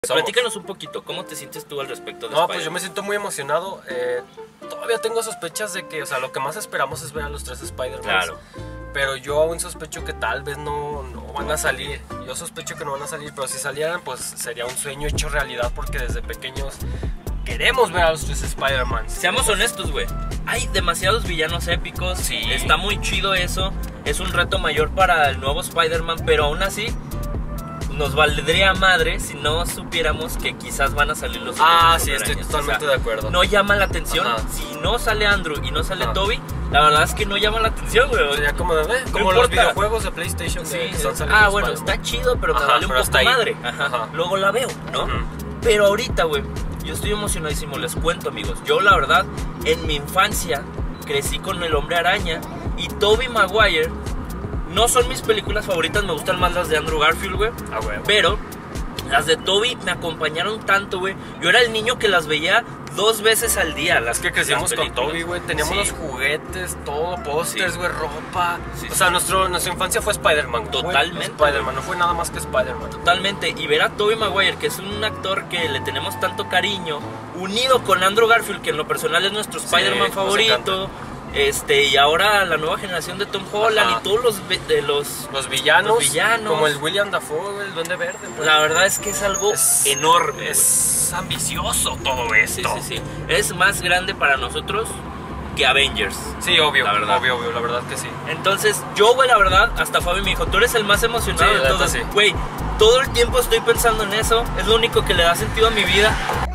Platícanos un poquito, ¿cómo te sientes tú al respecto de No, Spider-Man? pues yo me siento muy emocionado. Todavía tengo sospechas de que, o sea, lo que más esperamos es ver a los tres Spider-Man. Claro. Pero yo aún sospecho que tal vez no van a salir. Yo sospecho que no van a salir, pero si salieran, pues sería un sueño hecho realidad porque desde pequeños queremos ver a los tres Spider-Man. Seamos honestos, güey. Hay demasiados villanos épicos. Sí. Está muy chido eso. Es un reto mayor para el nuevo Spider-Man, pero aún así nos valdría madre si no supiéramos que quizás van a salir los otros Sí, estoy Hombre-Arañas. totalmente O sea, de acuerdo. no llama la atención. Ajá. Si no sale Andrew y no sale Ajá. Tobey, la verdad es que no llama la atención, güey. Sería como, No como los importa. videojuegos de PlayStation Sí, que están saliendo. bueno, Spider-Man. está chido, pero me Ajá, vale un pero poco hasta ahí. madre. Ajá. Ajá. Luego la veo, ¿no? Ujú. Pero ahorita, güey, yo estoy emocionadísimo. Les cuento, amigos. Yo, la verdad, en mi infancia crecí con el Hombre Araña y Tobey Maguire. No son mis películas favoritas, me gustan más las de Andrew Garfield, güey. Pero las de Tobey me acompañaron tanto, güey. Yo era el niño que las veía 2 veces al día. Es que crecimos las con películas. Tobey, güey. Teníamos Sí. los juguetes, todo, pósters, Sí. güey, ropa. Sí, o sea, sí. nuestra infancia fue Spider-Man, güey. Totalmente, Spider-Man, no fue nada más que Spider-Man. Totalmente, y ver a Tobey Maguire, que es un actor que le tenemos tanto cariño, unido con Andrew Garfield, que en lo personal es nuestro Spider-Man nos favorito, y ahora la nueva generación de Tom Holland. Ajá. Y todos los Villanos, Los villanos. como el William Dafoe, güey, el Duende Verde. Güey. La verdad es que es algo enorme. Es ambicioso todo güey. esto. Sí. Es más grande para nosotros que Avengers. Sí, obvio, La verdad. obvio, la verdad que sí. Entonces, yo, güey, la verdad, hasta Fabi me dijo, tú eres el más emocionado Sí, de la todos. neta, sí. Güey, todo el tiempo estoy pensando en eso. Es lo único que le da sentido a mi vida.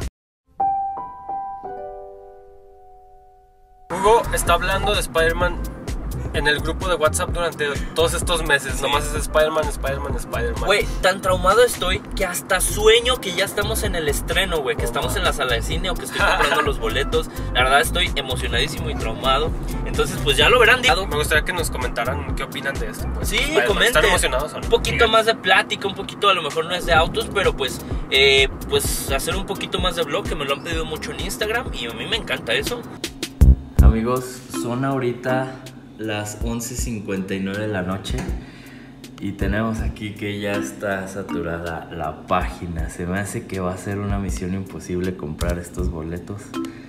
Hugo está hablando de Spider-Man en el grupo de WhatsApp durante todos estos meses. Sí. Nomás es Spider-Man. Güey, tan traumado estoy que hasta sueño que ya estamos en el estreno, güey. Que estamos en la sala de cine o que estoy comprando los boletos. La verdad estoy emocionadísimo y traumado. Entonces, pues ya lo verán. Me gustaría que nos comentaran qué opinan de esto. Pues. Sí, Spider-Man. comenten. ¿Están emocionados o no? Un poquito más de plática, un poquito, a lo mejor no es de autos, pero pues hacer un poquito más de vlog, que me lo han pedido mucho en Instagram y a mí me encanta eso. Amigos, son ahorita las 11:59 de la noche y tenemos aquí que ya está saturada la página. Se me hace que va a ser una misión imposible comprar estos boletos,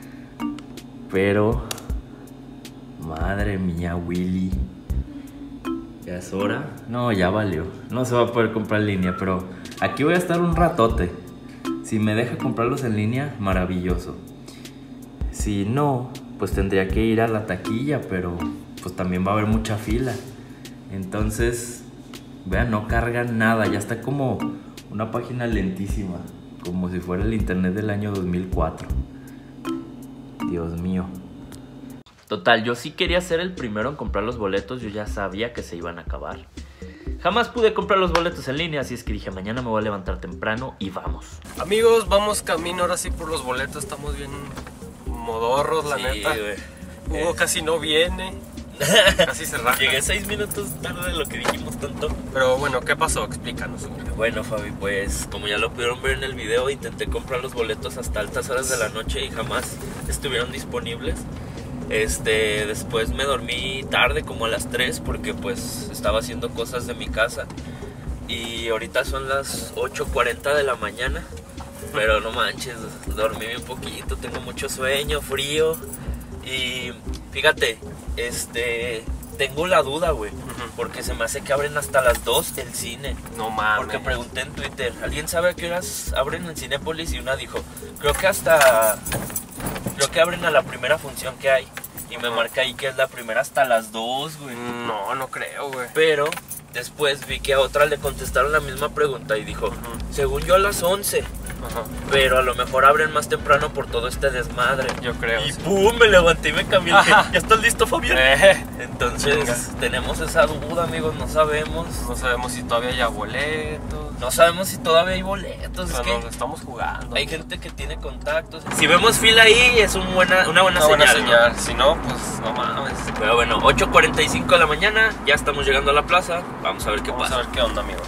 pero madre mía, Willy, ya es hora. No, ya valió, no se va a poder comprar en línea, pero aquí voy a estar un ratote. Si me deja comprarlos en línea, maravilloso. Si no, pues tendría que ir a la taquilla, pero pues también va a haber mucha fila. Entonces, vean, no cargan nada. Ya está como una página lentísima, como si fuera el internet del año 2004. Dios mío. Total, yo sí quería ser el primero en comprar los boletos. Yo ya sabía que se iban a acabar. Jamás pude comprar los boletos en línea, así es que dije, mañana me voy a levantar temprano y vamos. Amigos, vamos camino ahora sí por los boletos. Estamos bien modorros, la neta. Güey. Hugo casi no viene. Casi se raja. Llegué 6 minutos tarde de lo que dijimos tanto. Pero bueno, ¿qué pasó? Explícanos, Hugo. Bueno, Fabi, pues como ya lo pudieron ver en el video, intenté comprar los boletos hasta altas horas de la noche y jamás estuvieron disponibles. Después me dormí tarde, como a las 3, porque pues estaba haciendo cosas de mi casa. Y ahorita son las 8:40 de la mañana. Pero no manches, dormí un poquito, tengo mucho sueño, frío. Y fíjate, tengo la duda, güey, porque se me hace que abren hasta las 2 el cine. No mames. Porque pregunté en Twitter, ¿alguien sabe a qué horas abren en Cinépolis? Y una dijo, creo que abren a la primera función que hay. Y me marca ahí que es la primera hasta las 2, güey. No creo, güey. Pero después vi que a otra le contestaron la misma pregunta y dijo, según yo a las 11. Ajá. Pero a lo mejor abren más temprano por todo este desmadre. Yo creo. Y Sí. pum, me levanté y me cambié. Ajá. ¿Ya estás listo, Fabián? Entonces, Venga. tenemos esa duda, amigos, no sabemos. No sabemos si todavía hay boletos. No sabemos si todavía hay boletos. O sea, Es que nos estamos jugando. hay gente que tiene contactos. Si vemos fila ahí, es una buena Una buena señal. señal. Si no, pues no mames. Pero bueno, 8:45 de la mañana, ya estamos llegando a la plaza. Vamos a ver qué Vamos pasa. a ver qué onda, amigos.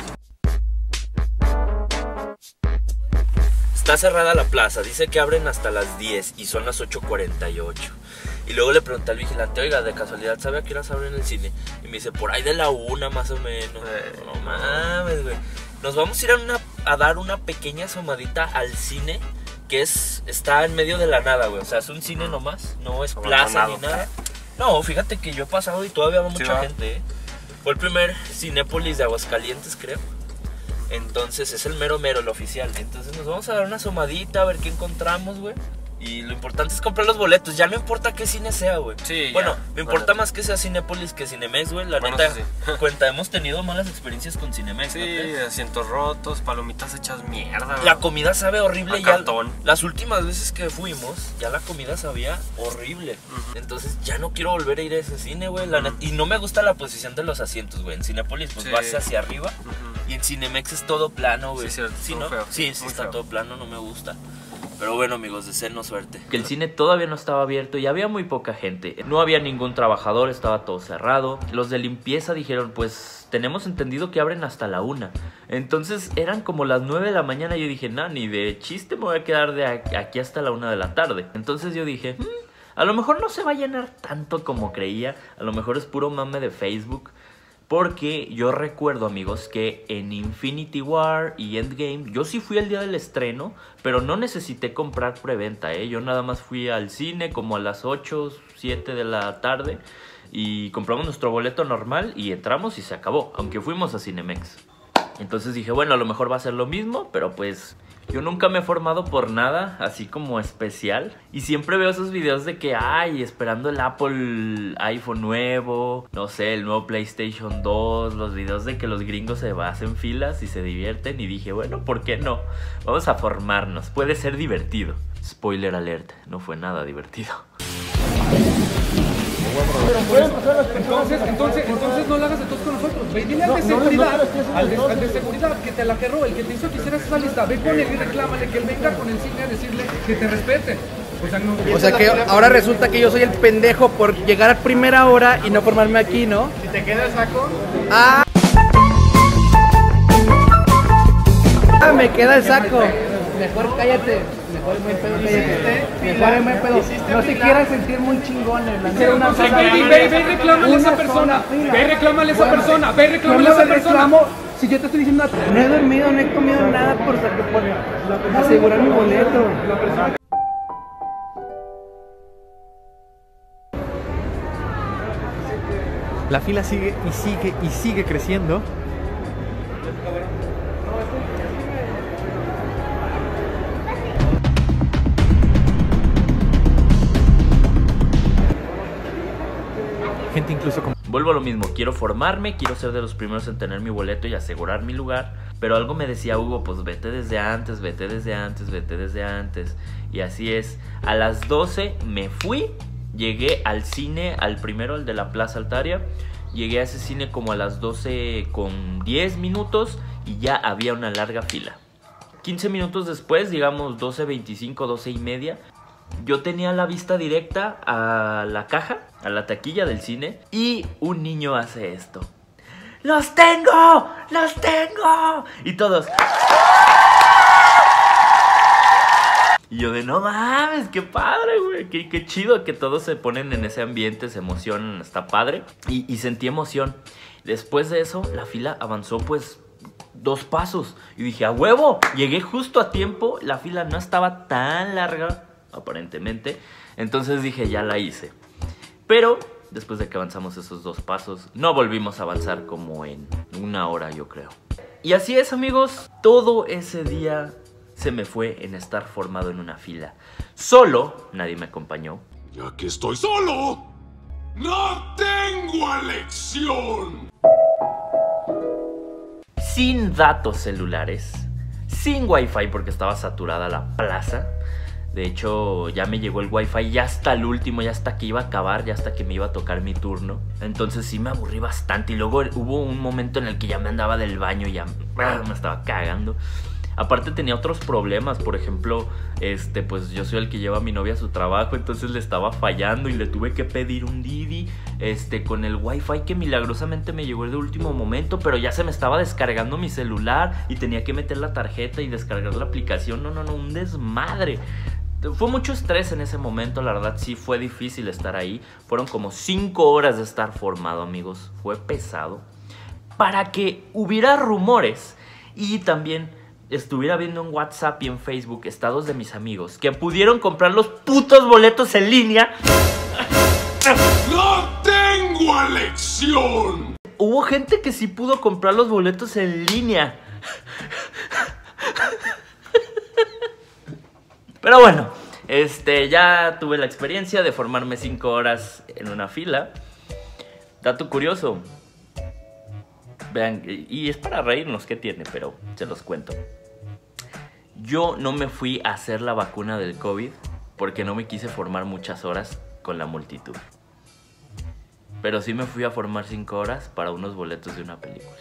Está cerrada la plaza, dice que abren hasta las 10 y son las 8:48. Y luego le pregunté al vigilante, oiga, de casualidad, ¿sabe a qué horas abren el cine? Y me dice, por ahí de la 1 más o menos. No mames, güey. Nos vamos a ir a una a dar una pequeña asomadita al cine, que está en medio de la nada, güey. O sea, es un cine nomás, no es plaza ni nada. No, fíjate que yo he pasado y todavía va mucha gente, ¿eh? Fue el primer Cinépolis de Aguascalientes, creo. Entonces es el mero, el oficial. Entonces nos vamos a dar una asomadita, a ver qué encontramos, güey. Y lo importante es comprar los boletos. Ya no importa qué cine sea, güey. Sí, bueno, me importa más que sea Cinépolis que Cinemex, güey. La neta, sí. hemos tenido malas experiencias con Cinemex. Sí, ¿no? Asientos rotos, palomitas hechas mierda. La comida sabe horrible. Ya las últimas veces que fuimos, ya la comida sabía horrible. Entonces ya no quiero volver a ir a ese cine, güey. Y no me gusta la posición de los asientos, güey. En Cinépolis, pues vas hacia arriba. Y en Cinemex es todo plano, güey. Sí, ¿no? feo. Sí, está feo. Todo plano, no me gusta. Pero bueno, amigos, deseenos suerte. Que el cine todavía no estaba abierto y había muy poca gente. No había ningún trabajador, estaba todo cerrado. Los de limpieza dijeron, pues tenemos entendido que abren hasta la 1. Entonces eran como las 9 de la mañana y yo dije, ni de chiste me voy a quedar de aquí hasta la 1 de la tarde. Entonces yo dije, a lo mejor no se va a llenar tanto como creía. A lo mejor es puro mame de Facebook. Porque yo recuerdo, amigos, que en Infinity War y Endgame yo sí fui el día del estreno, pero no necesité comprar preventa, ¿eh? Yo nada más fui al cine como a las 8, 7 de la tarde y compramos nuestro boleto normal y entramos y se acabó, aunque fuimos a Cinemex. Entonces dije, bueno, a lo mejor va a ser lo mismo, pero pues yo nunca me he formado por nada así como especial. Y siempre veo esos videos de que, esperando el Apple iPhone nuevo, no sé, el nuevo PlayStation 2, los videos de que los gringos se hacen filas y se divierten. Y dije, bueno, ¿por qué no? Vamos a formarnos, puede ser divertido. Spoiler alert, no fue nada divertido. Pero pueden pasar las personas. Entonces no lo hagas entonces con nosotros. Ve, dile al de seguridad, al de seguridad que te la agarró, el que te hizo que hicieras esa lista. Ve con él y reclámale que él venga con el cine a decirle que te respete. O sea que ahora resulta que yo soy el pendejo por llegar a primera hora y no formarme aquí, ¿no? Si te queda el saco. Me queda el saco. Mejor cállate. Mejor muy pedo, cállate. Mejor muy pedo. No se quieran sentir muy chingones. Ve, reclámale a esa persona. Ve, reclámale a esa persona. Ve, reclámale a esa persona. Si yo te estoy diciendo, no he dormido, no he comido nada por asegurar mi boleto. La fila sigue y sigue y sigue creciendo. Gente incluso como... Vuelvo a lo mismo, quiero formarme, quiero ser de los primeros en tener mi boleto y asegurar mi lugar. Pero algo me decía Hugo, pues vete desde antes. Y así es, a las 12 me fui. Llegué al cine, al primero, el de la Plaza Altaria. Llegué a ese cine como a las 12 con 10 minutos y ya había una larga fila. 15 minutos después, digamos 12:25, 12:30, yo tenía la vista directa a la caja, a la taquilla del cine, y un niño hace esto. ¡Los tengo! ¡Los tengo! Y todos... Y yo de no mames, qué padre, güey. Qué chido que todos se ponen en ese ambiente, se emocionan, está padre. Y sentí emoción. Después de eso, la fila avanzó pues 2 pasos. Y dije, ¡a huevo! Llegué justo a tiempo. La fila no estaba tan larga, aparentemente. Entonces dije, ya la hice. Pero después de que avanzamos esos 2 pasos, no volvimos a avanzar como en 1 hora, yo creo. Y así es, amigos. Todo ese día se me fue en estar formado en una fila. Solo, nadie me acompañó. Ya que estoy solo, no tengo elección. Sin datos celulares, sin wifi porque estaba saturada la plaza. De hecho, ya me llegó el wifi ya hasta el último, ya hasta que iba a acabar, ya hasta que me iba a tocar mi turno. Entonces sí me aburrí bastante y luego hubo un momento en el que ya me andaba del baño y ya me estaba cagando. Aparte tenía otros problemas, por ejemplo, pues yo soy el que lleva a mi novia a su trabajo, entonces le estaba fallando y le tuve que pedir un Didi, con el wifi que milagrosamente me llegó de último momento, pero ya se me estaba descargando mi celular y tenía que meter la tarjeta y descargar la aplicación, no, un desmadre. Fue mucho estrés en ese momento, la verdad sí fue difícil estar ahí, fueron como 5 horas de estar formado, amigos, fue pesado, para que hubiera rumores y también estuviera viendo en WhatsApp y en Facebook estados de mis amigos que pudieron comprar los putos boletos en línea. ¡No tengo elección! Hubo gente que sí pudo comprar los boletos en línea. Pero bueno, ya tuve la experiencia de formarme 5 horas en una fila. Dato curioso. Vean, y es para reírnos, ¿qué tiene? Pero se los cuento. Yo no me fui a hacer la vacuna del COVID porque no me quise formar muchas horas con la multitud. Pero sí me fui a formar 5 horas para unos boletos de una película.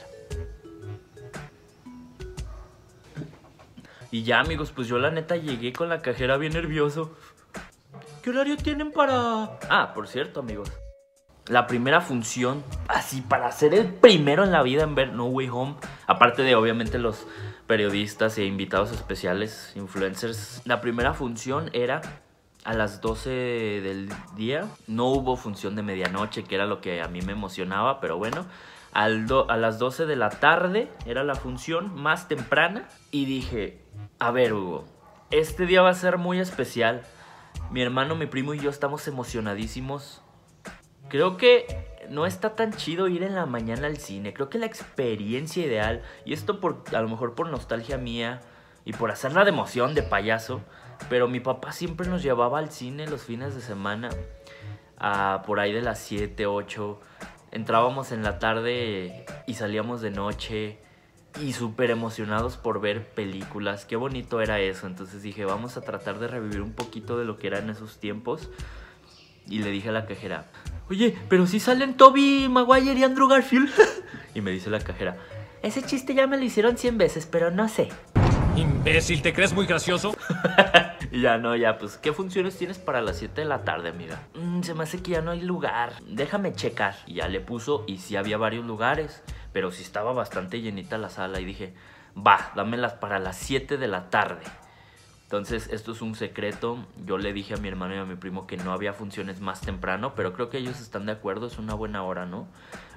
Y ya, amigos, pues yo la neta llegué con la cajera bien nervioso. ¿Qué horario tienen para...? Ah, por cierto, amigos, la primera función, así para ser el primero en la vida en ver No Way Home, aparte de obviamente los periodistas e invitados especiales, influencers, la primera función era a las 12 del día. No hubo función de medianoche, que era lo que a mí me emocionaba, pero bueno, a las 12 de la tarde era la función más temprana. Y dije, a ver, Hugo, este día va a ser muy especial. Mi hermano, mi primo y yo estamos emocionadísimos. Creo que no está tan chido ir en la mañana al cine. Creo que la experiencia ideal, y esto a lo mejor por nostalgia mía y por hacerla de emoción, de payaso, pero mi papá siempre nos llevaba al cine los fines de semana, por ahí de las 7, 8. Entrábamos en la tarde y salíamos de noche y súper emocionados por ver películas. Qué bonito era eso. Entonces dije, vamos a tratar de revivir un poquito de lo que era en esos tiempos. Y le dije a la cajera, oye, pero si salen Tobey Maguire y Andrew Garfield. Y me dice la cajera, ese chiste ya me lo hicieron 100 veces, pero no sé. Imbécil, ¿te crees muy gracioso? Y ya, pues, ¿qué funciones tienes para las 7 de la tarde, amiga? Se me hace que ya no hay lugar. Déjame checar. Y ya le puso, y sí había varios lugares, pero sí estaba bastante llenita la sala. Y dije, va, dámelas para las 7 de la tarde. Entonces, esto es un secreto. Yo le dije a mi hermano y a mi primo que no había funciones más temprano, pero creo que ellos están de acuerdo, es una buena hora, ¿no?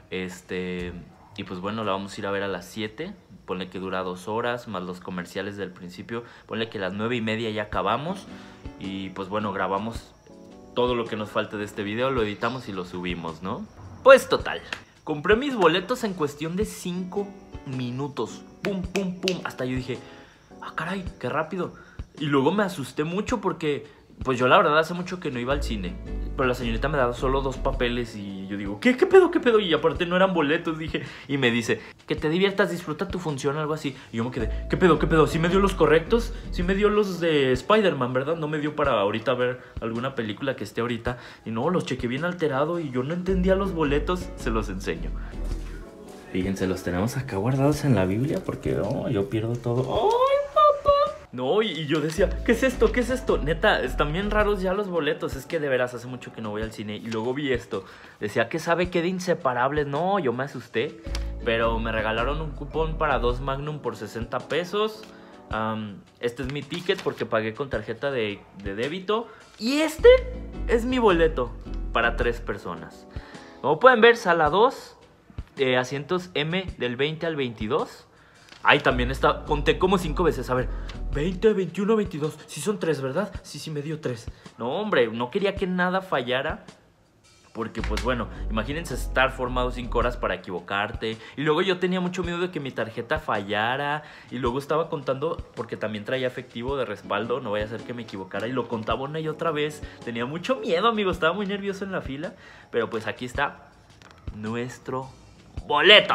Y pues bueno, la vamos a ir a ver a las 7. Ponle que dura 2 horas, más los comerciales del principio. Ponle que a las 9:30 ya acabamos. Y pues bueno, grabamos todo lo que nos falte de este video, lo editamos y lo subimos, ¿no? Pues total, compré mis boletos en cuestión de 5 minutos. Pum, pum, pum. Hasta yo dije, ah, caray, qué rápido. Y luego me asusté mucho porque, pues yo la verdad hace mucho que no iba al cine. Pero la señorita me daba solo 2 papeles y yo digo, ¿qué pedo, qué pedo? Y aparte no eran boletos, dije. Y me dice, que te diviertas, disfruta tu función, algo así. Y yo me quedé, ¿qué pedo, qué pedo? ¿Sí me dio los correctos? Sí me dio los de Spider-Man, ¿verdad? No me dio para ahorita ver alguna película que esté ahorita. Y no, los chequé bien alterado y yo no entendía los boletos. Se los enseño. Fíjense, los tenemos acá guardados en la Biblia porque yo pierdo todo. No, y yo decía, ¿qué es esto? ¿Qué es esto? Neta, están bien raros ya los boletos. Es que de veras hace mucho que no voy al cine. Y luego vi esto. Decía que sabe qué de Inseparables. No, yo me asusté. Pero me regalaron un cupón para 2 Magnum por 60 pesos. Este es mi ticket porque pagué con tarjeta de débito. Y este es mi boleto para 3 personas. Como pueden ver, sala 2, asientos M del 20 al 22. Ahí también está, conté como 5 veces, a ver, 20, 21, 22, sí son 3, ¿verdad? Sí, me dio 3. No, hombre, no quería que nada fallara, porque pues bueno, imagínense estar formado 5 horas para equivocarte. Y luego yo tenía mucho miedo de que mi tarjeta fallara, y luego estaba contando, porque también traía efectivo de respaldo, no vaya a ser que me equivocara, y lo contaba una y otra vez. Tenía mucho miedo, amigos, estaba muy nervioso en la fila, pero pues aquí está nuestro boleto.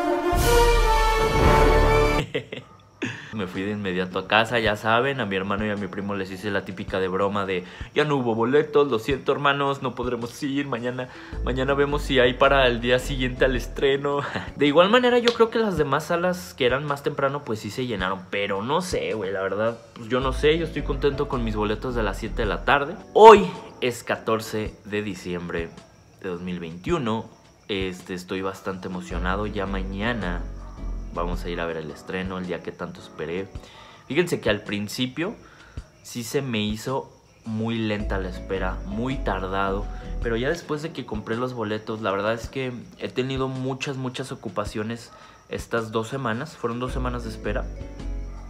Me fui de inmediato a casa, ya saben, a mi hermano y a mi primo les hice la típica de broma de ya no hubo boletos, lo siento hermanos, no podremos ir, mañana vemos si hay para el día siguiente al estreno. De igual manera yo creo que las demás salas que eran más temprano pues sí se llenaron, pero no sé, güey, la verdad, pues yo no sé, yo estoy contento con mis boletos de las 7 de la tarde. Hoy es 14 de diciembre de 2021, estoy bastante emocionado, ya mañana vamos a ir a ver el estreno, el día que tanto esperé. Fíjense que al principio sí se me hizo muy lenta la espera, muy tardado. Pero ya después de que compré los boletos, la verdad es que he tenido muchas ocupaciones estas 2 semanas. Fueron 2 semanas de espera.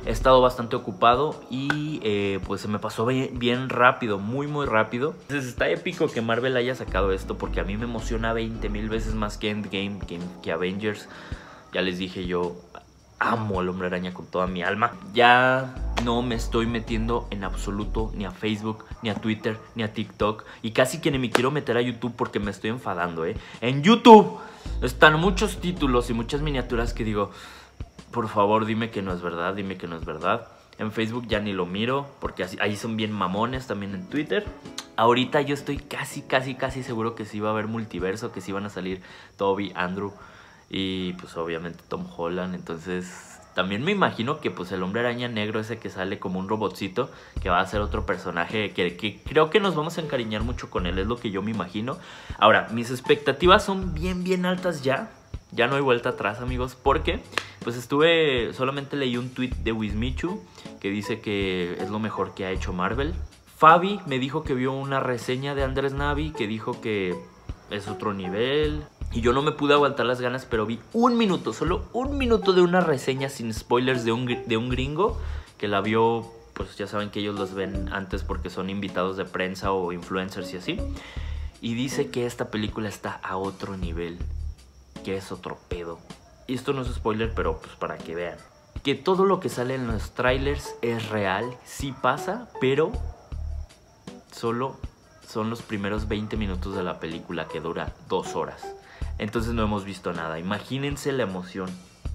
he estado bastante ocupado y pues se me pasó bien rápido, muy rápido. Entonces está épico que Marvel haya sacado esto porque a mí me emociona 20,000 veces más que Endgame, que Avengers. Ya les dije, yo amo al Hombre Araña con toda mi alma. Ya no me estoy metiendo en absoluto ni a Facebook, ni a Twitter, ni a TikTok. Y casi que ni me quiero meter a YouTube porque me estoy enfadando, ¿eh? En YouTube están muchos títulos y muchas miniaturas que digo, por favor, dime que no es verdad, dime que no es verdad. En Facebook ya ni lo miro porque ahí son bien mamones, también en Twitter. Ahorita yo estoy casi seguro que sí va a haber multiverso, que sí van a salir Toby, Andrew y pues obviamente Tom Holland. Entonces también me imagino que pues el Hombre Araña negro ese que sale como un robotcito, que va a ser otro personaje que creo que nos vamos a encariñar mucho con él, es lo que yo me imagino. Ahora, mis expectativas son bien altas ya. Ya no hay vuelta atrás, amigos, porque pues solamente leí un tweet de Wismichu que dice que es lo mejor que ha hecho Marvel. Fabi me dijo que vio una reseña de Andrés Navi que dijo que es otro nivel. Y yo no me pude aguantar las ganas, pero vi solo un minuto de una reseña sin spoilers de un gringo que la vio, pues ya saben que ellos los ven antes porque son invitados de prensa o influencers y así. Y dice que esta película está a otro nivel, que es otro pedo. Y esto no es spoiler, pero pues para que vean. Que todo lo que sale en los trailers es real, sí pasa, pero solo son los primeros 20 minutos de la película que dura 2 horas. Entonces no hemos visto nada. Imagínense la emoción.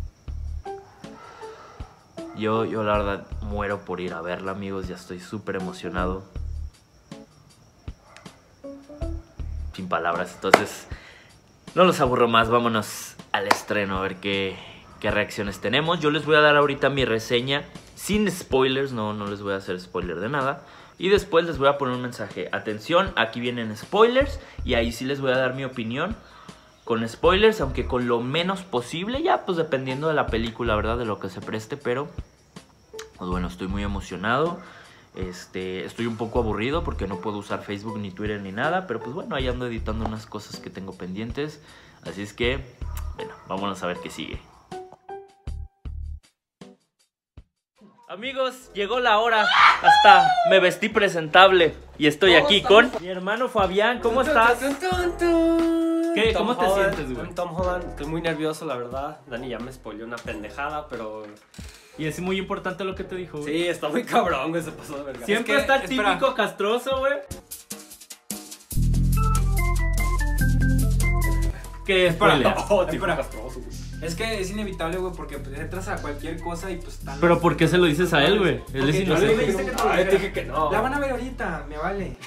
Yo la verdad muero por ir a verla, amigos. Ya estoy súper emocionado. Sin palabras. Entonces no los aburro más. Vámonos al estreno a ver qué reacciones tenemos. Yo les voy a dar ahorita mi reseña sin spoilers. No les voy a hacer spoiler de nada. Y después les voy a poner un mensaje. Atención, aquí vienen spoilers. Y ahí sí les voy a dar mi opinión con spoilers, aunque con lo menos posible. Ya pues dependiendo de la película, ¿verdad? De lo que se preste. Pero pues bueno, estoy muy emocionado. Estoy un poco aburrido porque no puedo usar Facebook ni Twitter ni nada. Pero pues bueno, ahí ando editando unas cosas que tengo pendientes. Así es que, bueno, vámonos a ver qué sigue. Amigos, llegó la hora. Hasta me vestí presentable. Y estoy aquí con mi hermano Fabián. ¿Cómo estás? ¿Qué? ¿Cómo te sientes, güey? Tom Holland, estoy muy nervioso, la verdad. Dani ya me spoileó una pendejada, pero... Y es muy importante lo que te dijo, güey. Sí, está muy cabrón, güey, se pasó de verga. Siempre está el típico castroso, güey. ¿Qué? Spoiler. Típico castroso, güey. Es que es inevitable, güey, porque pues, entras a cualquier cosa y pues tal. Pero ¿por qué se lo dices a él, güey? Él es inocente. Te dije que no. La van a ver ahorita, me vale.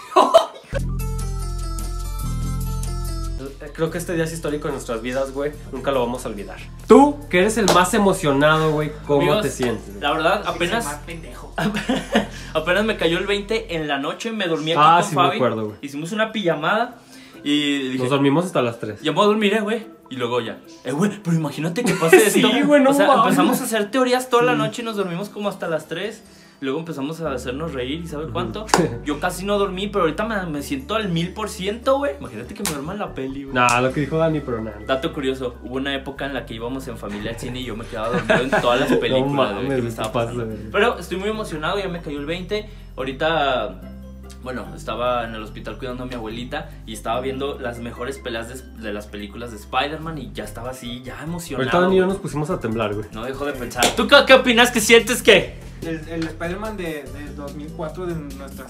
Creo que este día es histórico en nuestras vidas, güey. Nunca lo vamos a olvidar. Tú, que eres el más emocionado, güey, ¿cómo Amigos, te sientes? La verdad, apenas me cayó el 20 en la noche. Me dormí aquí con sí Fabi. me acuerdo, güey. Hicimos una pijamada y dije, Nos dormimos hasta las 3. ya me voy a dormir, güey. Y luego ya, güey, pero imagínate que pase esto. Sí, güey, no o sea, mames. empezamos a hacer teorías toda la noche y nos dormimos como hasta las 3. Luego empezamos a hacernos reír y ¿sabe cuánto? Yo casi no dormí, pero ahorita me siento al 1000%, güey. Imagínate que me duerma en la peli, güey. Nah, lo que dijo Dani, pero nada. Dato curioso, hubo una época en la que íbamos en familia al cine y yo me quedaba dormido en todas las películas, güey, que me estaba pasando. Pero estoy muy emocionado, ya me cayó el 20. Ahorita, bueno, estaba en el hospital cuidando a mi abuelita y estaba viendo las mejores peleas de las películas de Spider-Man y ya estaba así, ya emocionado. Ahorita Dani y yo güey. nos pusimos a temblar, güey. No dejo de pensar. ¿Tú qué opinas? ¿Qué sientes que? El Spider-Man de 2004 de nuestra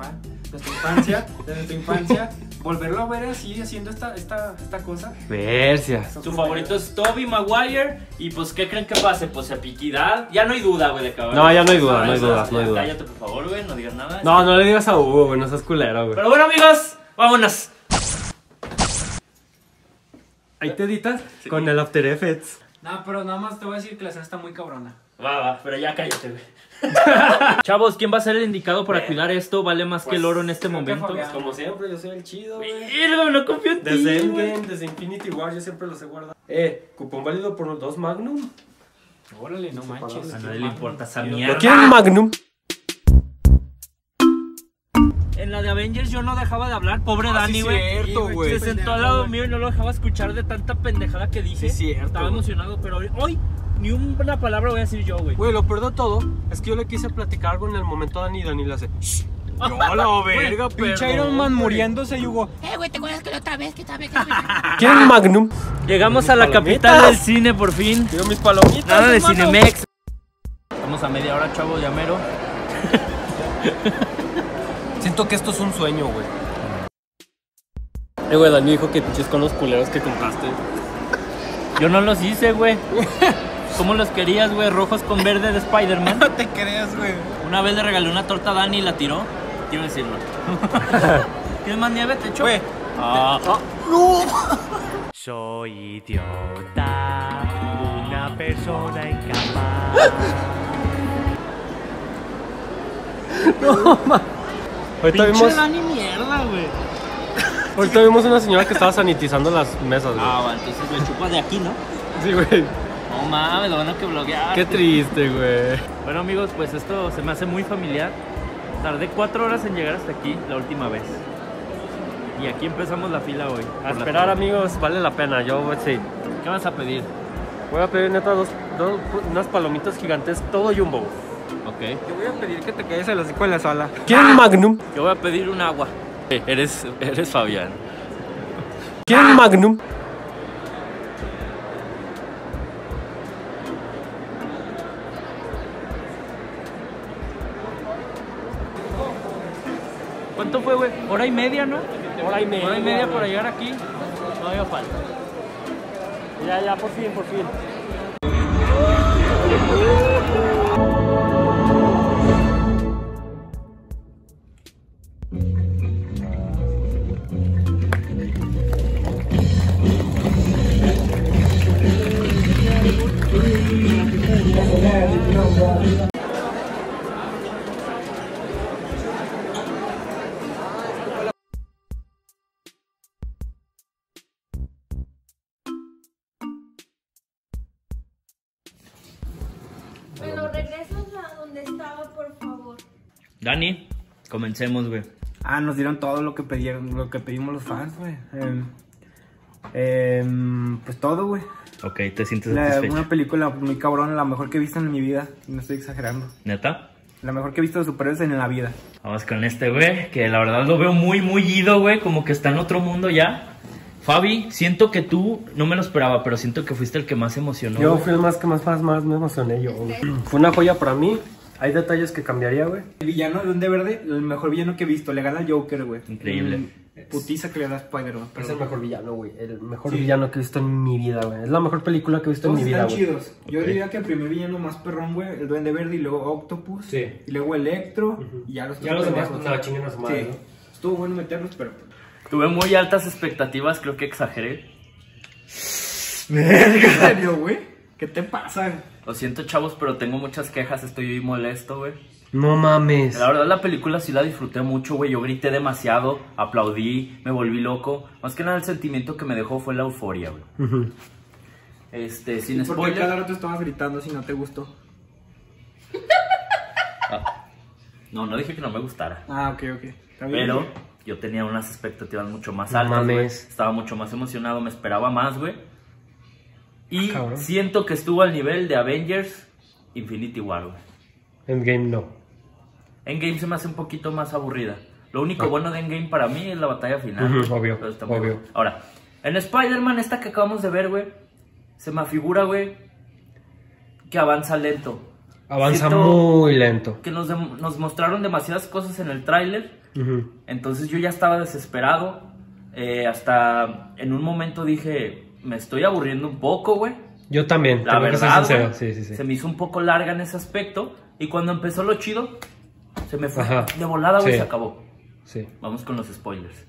infancia, volverlo a ver así, haciendo esta cosa. Persia. Su favorito es Tobey Maguire. Y pues, ¿qué creen que pase? Pues epiquidad. Ya no hay duda, güey, de que No, ya no hay duda, no hay duda, no hay duda. Cállate, por favor, güey, no digas nada. No le digas a Hugo, güey, no seas culero, güey. Pero bueno, amigos, vámonos. Ahí te editas con el After Effects. No, pero nada más te voy a decir que la escena está muy cabrona. Va, pero ya cállate, güey. Chavos, ¿quién va a ser el indicado para cuidar esto? Vale más que el oro en este creo que momento. Fabián. Como siempre, yo soy el chido, güey. Virgo, no confío en ti. Desde güey. Endgame, desde Infinity War, yo siempre los he guardado. Cupón válido por los 2 Magnum. Órale, no manches. A nadie le importa esa ¿No mierda. quieren Magnum? en la de Avengers yo no dejaba de hablar, pobre Dani, sí, güey. cierto, güey. Se sentó al lado mío y no lo dejaba escuchar de tanta pendejada que dije. Sí, cierto, Estaba güey. emocionado, pero hoy ni una palabra voy a decir yo, güey. Güey, lo peor de todo es que yo le quise platicar algo en el momento a Dani y Dani le hace. Yo a la verga, Pinche Iron Man muriéndose y Hugo. Güey, ¿te acuerdas que la otra vez que estaba... ¿Quieren un Magnum? Llegamos a la Palomitas. capital del cine por fin. Quiero mis palomitas. Nada de hermano. Cinemex. Estamos a media hora, chavo, ya mero. Siento que esto es un sueño, güey. Güey, Dani dijo que pinches con los culeros que compraste. Yo no los hice, güey. ¿Cómo los querías, güey? Rojos con verde de Spider-Man. No te creas, güey. Una vez le regalé una torta a Dani y la tiró. Quiero decirlo. ¿Tienes más nieve? ¿Te echo? Güey. Soy idiota, una persona incapaz. Ahorita Pinche vimos, Dani mierda, güey. ahorita vimos una señora que estaba sanitizando las mesas, güey. Ah, bueno, entonces me chupa de aquí, ¿no? Sí, güey. No mames, lo bueno que bloqueaste. Qué triste, güey. Bueno, amigos, pues esto se me hace muy familiar. Tardé 4 horas en llegar hasta aquí la última vez. Y aquí empezamos la fila hoy. A esperar, amigos, vale la pena. Yo, sí. ¿Qué vas a pedir? Voy a pedir neta unas palomitas gigantes, todo jumbo. Ok. Yo voy a pedir que te quedes el hocico en la sala. ¿Quieren un Magnum? Yo voy a pedir un agua. Eres Fabián. ¿Quieren un Magnum? ¿Cuánto fue, güey? ¿Hora y media, no? Hora y media. Hora y media para llegar aquí. No había falta. Ya, por fin, por fin. Bueno, regresas a donde estaba, por favor. Dani, comencemos, güey. Ah, nos dieron todo lo que pidieron, lo que pedimos los fans, güey. Pues todo, güey. Ok, ¿te sientes satisfecho? Una película muy cabrona, la mejor que he visto en mi vida. No estoy exagerando. ¿Neta? La mejor que he visto de superhéroes en la vida. Vamos con este, güey, que la verdad lo veo muy ido, güey, como que está en otro mundo ya. Fabi, siento que tú, no me lo esperaba, pero siento que fuiste el que más emocionó. Yo güey. fui el más me emocioné yo, güey. Fue una joya para mí. Hay detalles que cambiaría, güey. El villano de Duende Verde, el mejor villano que he visto. Le gana al Joker, güey. Increíble. Putiza que le da a Spider-Man. Es el mejor villano, güey. El mejor villano que he visto en mi vida, güey. Es la mejor película que he visto en Todos mi vida, están güey. chidos. Yo diría que el primer villano más perrón, güey, el Duende Verde, y luego Octopus. Sí. Y luego Electro. Y ya los Ya los demás, pendejos. pues nada, chinguen a su madre, Sí. ¿no? Estuvo bueno meterlos, pero... Tuve muy altas expectativas, creo que exageré. ¿En serio, güey? ¿Qué te pasa? Lo siento, chavos, pero tengo muchas quejas, estoy muy molesto, güey. No mames. La verdad, la película sí la disfruté mucho, güey. Yo grité demasiado, aplaudí, me volví loco. Más que nada, el sentimiento que me dejó fue la euforia, güey. Sin ¿Por qué spoiler. cada rato estabas gritando si no te gustó? No dije que no me gustara. Ah, ok. Está bien. Pero yo tenía unas expectativas mucho más No altas, güey. mames. Estaba mucho más emocionado, me esperaba más, güey. Y Cabrón. siento que estuvo al nivel de Avengers Infinity War, güey. Endgame no. Endgame se me hace un poquito más aburrida. Lo único bueno de Endgame para mí es la batalla final. Ujú, obvio, Pero está muy obvio. bueno. Ahora, en Spider-Man, esta que acabamos de ver, güey, se me afigura, güey, que avanza lento. Avanza Siento muy lento. Que nos mostraron demasiadas cosas en el tráiler. Ujú. Entonces yo ya estaba desesperado. Hasta en un momento dije, me estoy aburriendo un poco, güey. Yo también, La tengo que ser verdad, sincero. güey, Sí. se me hizo un poco larga en ese aspecto. Y cuando empezó lo chido, se me fue Ajá. de volada, güey, Sí. se acabó. Sí. Vamos con los spoilers.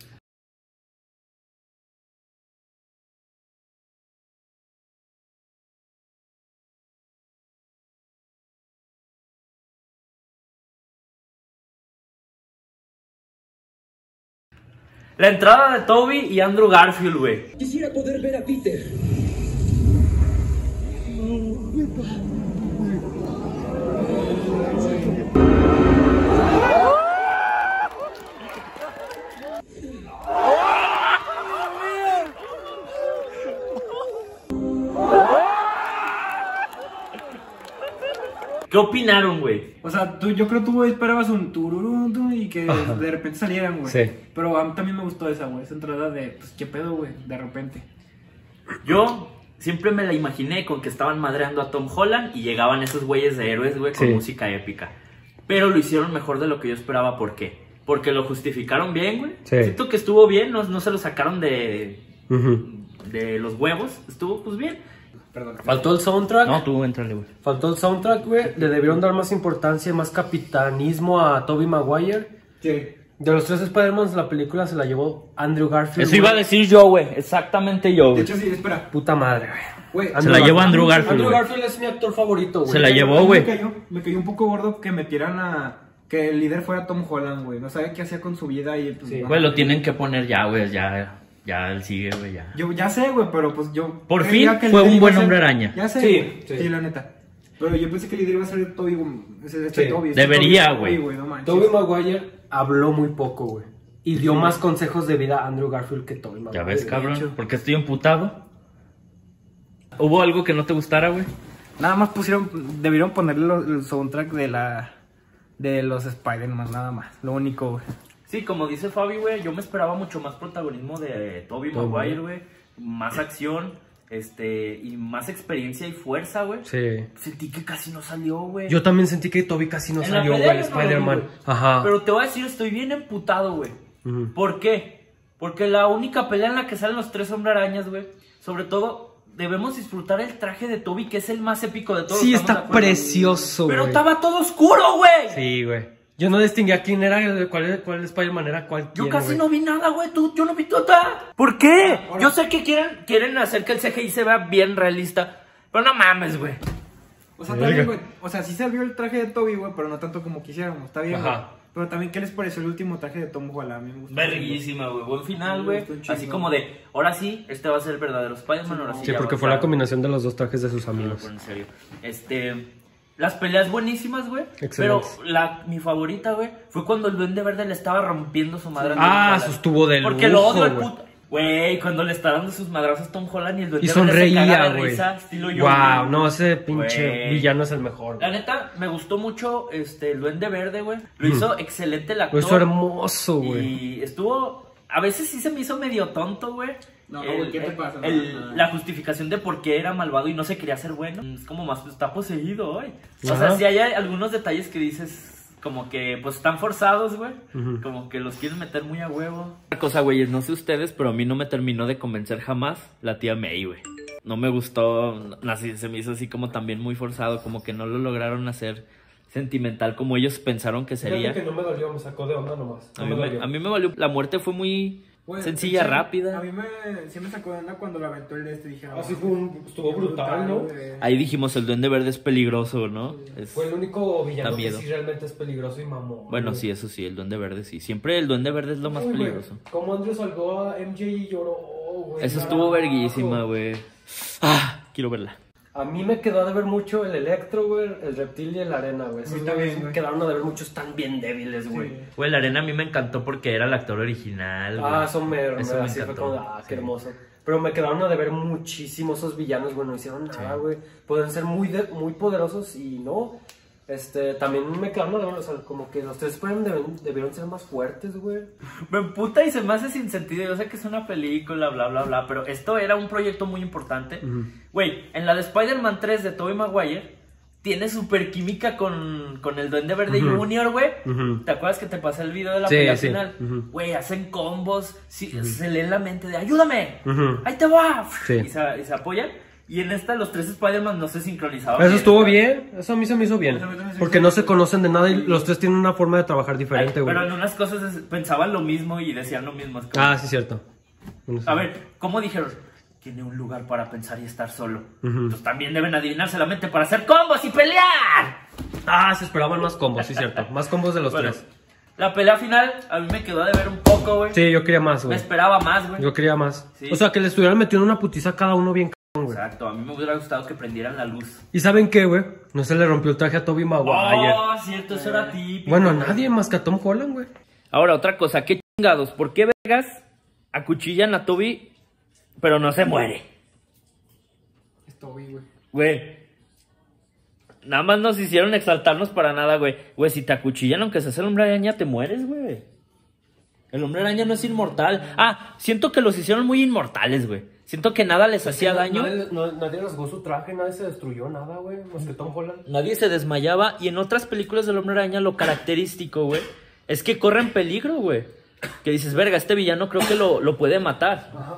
La entrada de Toby y Andrew Garfield, güey. Quisiera poder ver a Peter. ¿Qué opinaron, güey? O sea, yo creo que tú esperabas un tururú y que de repente salieran, güey. Sí. Pero a mí también me gustó esa, güey. Esa entrada de, pues, ¿qué pedo, güey? De repente. Yo siempre me la imaginé con que estaban madreando a Tom Holland y llegaban esos güeyes de héroes, güey, con música épica. Pero lo hicieron mejor de lo que yo esperaba. ¿Por qué? Porque lo justificaron bien, güey. Sí. Siento que estuvo bien, no se lo sacaron de los huevos. Estuvo, pues, bien. Perdón. Faltó el soundtrack. No, tú entrale, güey. Faltó el soundtrack, güey. Le debieron dar más importancia y más capitanismo a Tobey Maguire. Sí. De los 3 Spider-Man, la película se la llevó Andrew Garfield. Eso iba a decir yo, güey. Exactamente yo, De güey. hecho, sí, espera. Puta madre, güey. Güey, Se la llevó Andrew Garfield, Andrew güey. Garfield es mi actor favorito, güey. Se la llevó, A mí güey. Me cayó un poco gordo que metieran a... Que el líder fuera Tom Holland, güey. No sabía qué hacía con su vida y... Pues, Sí. Güey, lo tienen que poner ya, güey. Ya él sigue, güey, ya. Yo ya sé, güey, pero pues yo... Por creía fin que el fue líder un iba buen a ser- hombre araña. Ya sé, Sí, sí, sí. la neta. Pero yo pensé que el líder iba a ser Toby, Sí. Toby. Debería, güey. No manches. Tobey Maguire habló muy poco, güey. Y dio más consejos de vida a Andrew Garfield que Tobey Maguire. Ya ves, de cabrón. hecho. ¿Por qué estoy emputado? ¿Hubo algo que no te gustara, güey? Nada más debieron ponerle el soundtrack de los Spider-Man, nada más. Lo único, güey. Sí, como dice Fabi, güey, yo me esperaba mucho más protagonismo de Tobey Maguire, güey. Más acción, y más experiencia y fuerza, güey. Sí. Sentí que casi no salió, güey. Yo también sentí que Tobey casi no En la salió, pelea güey, yo no lo vi, Spider-Man. güey. Ajá. Pero te voy a decir, estoy bien emputado, güey. Ujú. ¿Por qué? Porque la única pelea en la que salen los 3 hombres arañas, güey, sobre todo, debemos disfrutar el traje de Tobey, que es el más épico de todos. Sí, ¿estamos de está acuerdo? precioso, güey. Pero estaba todo oscuro, güey. Sí, güey. Yo no distinguía quién era, cuál Spider-Man era, cuál Yo quién, casi güey. no vi nada, güey. Yo no vi nada. ¿Por qué? Yo sé que quieren hacer que el CGI se vea bien realista. Pero no mames, güey. O sea, también, güey. O sea, sí se vio el traje de Toby, güey, pero no tanto como quisiéramos. Está bien, güey. Ajá. Pero también, ¿qué les pareció el último traje de Tom Holland? A mí me gustó. Verguísima, güey. Buen final, güey. gustó un chingo. Así como de, ahora sí, este va a ser el verdadero Spider-Man. Ahora sí. Sí, ya porque va a fue la estar- combinación de los 2 trajes de sus amigos. En serio. Las peleas buenísimas, güey. Pero Excelentes. mi favorita, güey, fue cuando el Duende Verde le estaba rompiendo su madre a Tom Ah, Holland. eso estuvo de Porque lo odio el lujo, güey. puto. Güey, cuando le está dando sus madrazos a Tom Holland y el Duende Y Verde se caga sonreía, de güey. risa, estilo yo. Wow, no, ese pinche Güey. villano es el mejor. La güey. neta, me gustó mucho el Duende Verde, güey. Lo hizo excelente el actor. Lo hizo hermoso, güey. Y estuvo... A veces sí se me hizo medio tonto, güey. No, güey, ¿qué te pasa? La justificación de por qué era malvado y no se quería hacer bueno. Es como más, pues, está poseído, güey. O Ajá. sea, sí hay algunos detalles que dices... Como que, pues, están forzados, güey. Como que los quieren meter muy a huevo. Otra cosa, güey, no sé ustedes, pero a mí no me terminó de convencer jamás la tía May, güey. No me gustó, así, se me hizo así como también muy forzado, como que no lo lograron hacer sentimental como ellos pensaron que sería. Fíjate que no me dolió, me sacó de onda nomás. A mí me valió, la muerte fue muy Güey, sencilla, sí, rápida. A mí sí me sacó de onda cuando lo aventó el de este. Dije, Así estuvo brutal, ¿no? güey. Ahí dijimos, el Duende Verde es peligroso, ¿no? Fue el único villano Da que miedo. sí realmente es peligroso y mamón. Bueno, güey. sí, eso sí, el Duende Verde sí. Siempre el Duende Verde es lo más Uy, güey, peligroso. Como Andrew salvó a MJ y lloró, güey. Eso estuvo carajo. verguísima, güey. Ah, quiero verla. A mí me quedó de ver mucho el Electro, güey, el Reptil y el Arena, güey. Esos también, güeyes me güey. quedaron a de ver muchos tan bien débiles, güey. Güey, la arena a mí me encantó porque era el actor original, güey. Ah, eso me Eso me así fue encantó. como, ah, Sí. qué hermoso. Pero me quedaron a deber muchísimo esos villanos, güey, no hicieron nada, güey. Pueden ser muy poderosos y no. También me quedaron a deber, o sea, como que los 3 debieron ser más fuertes, güey. Me emputa y se me hace sin sentido. Yo sé que es una película, bla, bla, bla. Pero esto era un proyecto muy importante. Güey, en la de Spider-Man 3 de Tobey Maguire, tiene super química con el Duende Verde Junior, güey. ¿Te acuerdas que te pasé el video de la Sí, pelea sí. final? Güey, hacen combos. Se leen la mente de ¡ayúdame! Ujú. ¡Ahí te va! Sí. Y se apoyan. Y en esta los 3 Spider-Man no se sincronizaban. Eso estuvo ¿sabes? bien, eso a mí se me hizo bien. Porque no se conocen de nada y los 3 tienen una forma de trabajar diferente, güey. Pero en unas cosas pensaban lo mismo y decían lo mismo. Es como- Ah, sí, cierto. Bueno, sí. A ver, ¿cómo dijeron? Tiene un lugar para pensar y estar solo. Pues también deben adivinarse la mente para hacer combos y pelear. Ah, se esperaban más combos, sí, cierto. Más combos de los Bueno, 3. la pelea final a mí me quedó de ver un poco, güey. Sí, yo quería más, Me güey. esperaba más, güey. Yo quería más. Sí. O sea, que le estuvieran metiendo una putiza a cada uno bien cabrón, güey. Exacto, a mí me hubiera gustado que prendieran la luz. ¿Y saben qué, güey? No se le rompió el traje a Tobey Maguire. Oh, cierto, eso era típico. Bueno, a nadie más que a Tom Holland, güey. Ahora, otra cosa, qué chingados. ¿Por qué vergas acuchillan a Toby, pero no se muere? Es Toby, güey. Güey. Nada más nos hicieron exaltarnos para nada, güey. Güey, si te acuchillan, aunque seas el hombre araña, te mueres, güey. El hombre araña no es inmortal. Ah, siento que los hicieron muy inmortales, güey. Siento que nada les hacía daño. Nadie rasgó su traje, nadie se destruyó, nada, güey. Más que Tom Holland. Nadie se desmayaba. Y en otras películas del hombre araña, lo característico, güey, es que corren peligro, güey. Que dices, verga, este villano creo que lo puede matar. Ajá.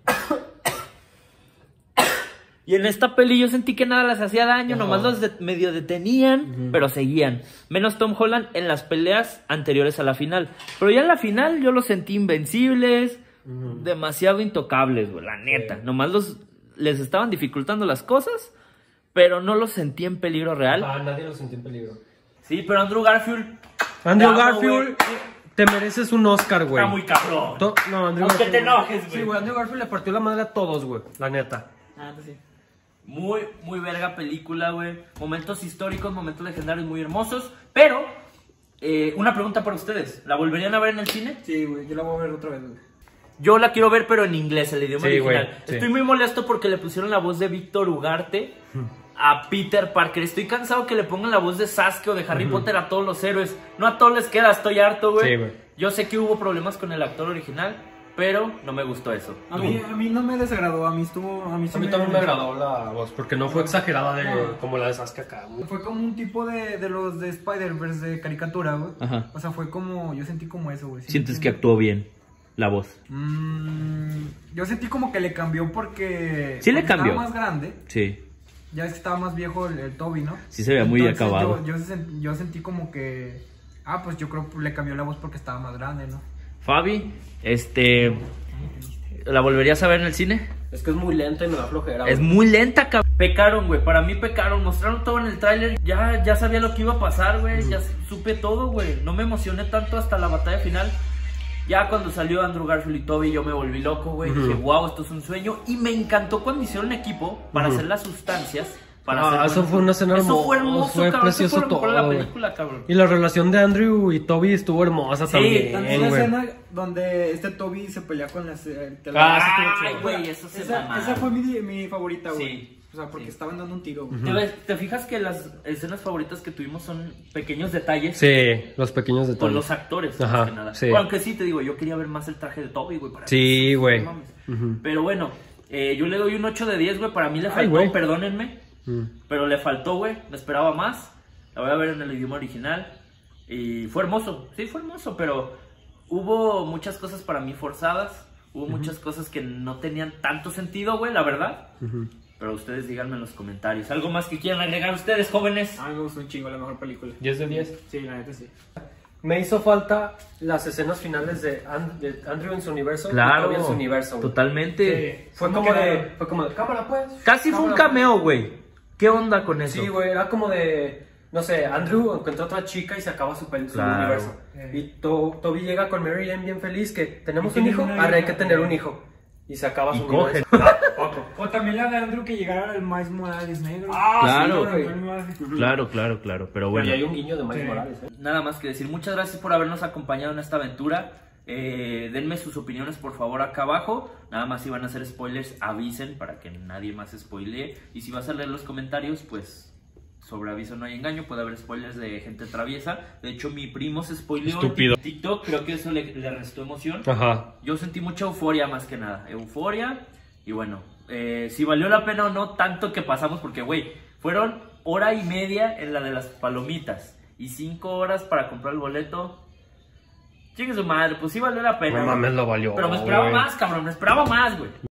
Y en esta peli yo sentí que nada les hacía daño, nomás los medio detenían, pero seguían. Menos Tom Holland en las peleas anteriores a la final. Pero ya en la final yo los sentí invencibles, demasiado intocables, güey, la neta. Nomás les estaban dificultando las cosas, pero no los sentí en peligro real. Nadie los sentía en peligro. Sí, pero Andrew Garfield... Garfield, te mereces un Oscar, güey. Está muy cabrón. No, Andrew Aunque Garfield. te enojes, güey. Sí, güey, Andrew Garfield le partió la madre a todos, güey, la neta. Sí. Muy, muy verga película, güey. Momentos históricos, momentos legendarios muy hermosos. Pero, una pregunta para ustedes. ¿La volverían a ver en el cine? Sí, güey, yo la voy a ver otra vez, güey. Yo la quiero ver, pero en inglés, el idioma original. Güey, sí. Estoy muy molesto porque le pusieron la voz de Víctor Ugarte a Peter Parker. Estoy cansado que le pongan la voz de Sasuke o de Harry Potter a todos los héroes. No a todos les queda, estoy harto, güey. Sí, güey. Yo sé que hubo problemas con el actor original, pero no me gustó eso. A mí no me desagradó, a mí también me agradó la voz, porque no fue exagerada como la de Sasuke acá, güey. Fue como un tipo de los de Spider-Verse de caricatura, güey. Ajá. O sea, fue como, yo sentí como eso, güey. ¿Sí ¿Sientes que actuó bien la voz? Yo sentí como que le cambió porque... Sí le porque cambió. Estaba más grande. Sí. Ya es que estaba más viejo el Toby, ¿no? Sí se veía muy Entonces, acabado. Yo sentí como que... pues yo creo que le cambió la voz porque estaba más grande, ¿no? Fabi, ¿la volverías a ver en el cine? Es que es muy lenta y me da flojera. Es muy lenta, cabrón. Pecaron, güey. Para mí pecaron. Mostraron todo en el tráiler. Ya sabía lo que iba a pasar, güey. Ya supe todo, güey. No me emocioné tanto hasta la batalla final. Ya cuando salió Andrew Garfield y Toby, yo me volví loco, güey. Dije, wow, esto es un sueño. Y me encantó cuando hicieron equipo para hacer las sustancias. Eso fue una escena hermosa. Eso fue hermoso, fue cabrón. precioso Eso fue lo mejor de todo, la película, cabrón. Y la relación de Andrew y Toby estuvo hermosa también, También la güey. escena donde Toby se pelea con las... Ay, güey, eso se esa fue mi favorita, güey. Sí. O sea, porque estaban dando un tiro, güey. ¿Te fijas que las escenas favoritas que tuvimos son pequeños detalles? Sí, los pequeños detalles. Con los actores, Ajá, más que nada. sí. Bueno, aunque sí, te digo, yo quería ver más el traje de Toby, güey. Sí, güey. No mames. Pero bueno, yo le doy un 8 de 10, güey. Para mí le faltó, perdónenme. Pero le faltó, güey. Me esperaba más. La voy a ver en el idioma original. Y fue hermoso. Sí, fue hermoso, pero hubo muchas cosas para mí forzadas. Hubo muchas cosas que no tenían tanto sentido, güey, la verdad. Pero ustedes díganme en los comentarios. ¿Algo más que quieran agregar ustedes, jóvenes? A mí me gustó un chingo, la mejor película. 10 de 10. Sí, la neta sí. Me hizo falta las escenas finales de Andrew en su universo Claro, y Toby en su universo, güey. totalmente. Fue como de cámara, pues. Casi fue un cameo, güey. ¿Qué onda con eso? Sí, güey, era como de, no sé, Andrew encuentra otra chica y se acaba su universo. Y Toby llega con Mary Jane bien feliz que tenemos un hijo, ahora hay que tener un hijo. Y se acaba su universo. O también la de Andrew que llegara al Miles Morales negro. Claro, sí, claro. Pero bueno. Y hay un guiño de Miles Morales, Nada más que decir, muchas gracias por habernos acompañado en esta aventura. Denme sus opiniones por favor acá abajo. Nada más si van a hacer spoilers, avisen para que nadie más spoilee. Y si vas a leer los comentarios, pues sobre aviso no hay engaño. Puede haber spoilers de gente traviesa. De hecho mi primo se spoileó en TikTok. Creo que eso le restó emoción. Ajá. Yo sentí mucha euforia más que nada. Euforia. Y bueno, si valió la pena o no tanto que pasamos. Porque güey, fueron 1:30 en la de las palomitas y 5 horas para comprar el boleto. Chingue su madre, pues sí valió la pena. No mames, lo valió. Pero me esperaba más, cabrón, me esperaba más, güey.